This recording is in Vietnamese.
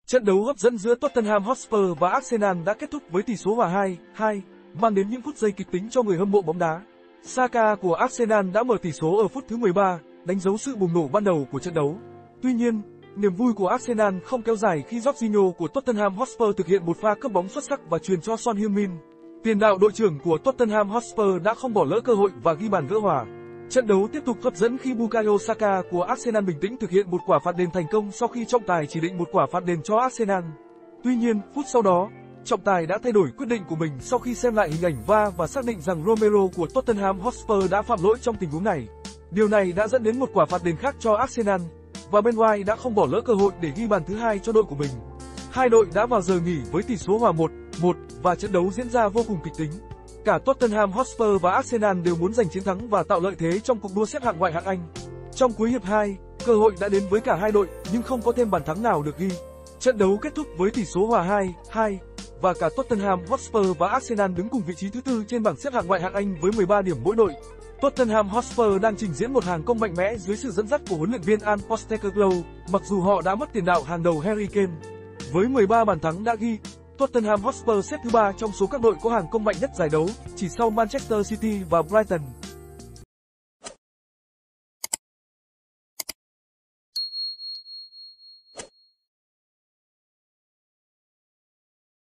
Trận đấu hấp dẫn giữa Tottenham Hotspur và Arsenal đã kết thúc với tỷ số hòa 2-2, mang đến những phút giây kịch tính cho người hâm mộ bóng đá. Saka của Arsenal đã mở tỷ số ở phút thứ 13, đánh dấu sự bùng nổ ban đầu của trận đấu. Tuy nhiên, niềm vui của Arsenal không kéo dài khi Jorginho của Tottenham Hotspur thực hiện một pha cướp bóng xuất sắc và chuyền cho Son Heung-min. Tiền đạo đội trưởng của Tottenham Hotspur đã không bỏ lỡ cơ hội và ghi bàn gỡ hòa. Trận đấu tiếp tục hấp dẫn khi Bukayo Saka của Arsenal bình tĩnh thực hiện một quả phạt đền thành công sau khi trọng tài chỉ định một quả phạt đền cho Arsenal. Tuy nhiên, phút sau đó, trọng tài đã thay đổi quyết định của mình sau khi xem lại hình ảnh VAR và xác định rằng Romero của Tottenham Hotspur đã phạm lỗi trong tình huống này. Điều này đã dẫn đến một quả phạt đền khác cho Arsenal, và Ben White đã không bỏ lỡ cơ hội để ghi bàn thứ hai cho đội của mình. Hai đội đã vào giờ nghỉ với tỷ số hòa 1-1 và trận đấu diễn ra vô cùng kịch tính. Cả Tottenham Hotspur và Arsenal đều muốn giành chiến thắng và tạo lợi thế trong cuộc đua xếp hạng ngoại hạng Anh. Trong cuối hiệp 2, cơ hội đã đến với cả hai đội nhưng không có thêm bàn thắng nào được ghi. Trận đấu kết thúc với tỷ số hòa 2-2 và cả Tottenham Hotspur và Arsenal đứng cùng vị trí thứ tư trên bảng xếp hạng ngoại hạng Anh với 13 điểm mỗi đội. Tottenham Hotspur đang trình diễn một hàng công mạnh mẽ dưới sự dẫn dắt của huấn luyện viên Ange Postecoglou, mặc dù họ đã mất tiền đạo hàng đầu Harry Kane. Với 13 bàn thắng đã ghi, Tottenham Hotspur xếp thứ 3 trong số các đội có hàng công mạnh nhất giải đấu, chỉ sau Manchester City và Brighton.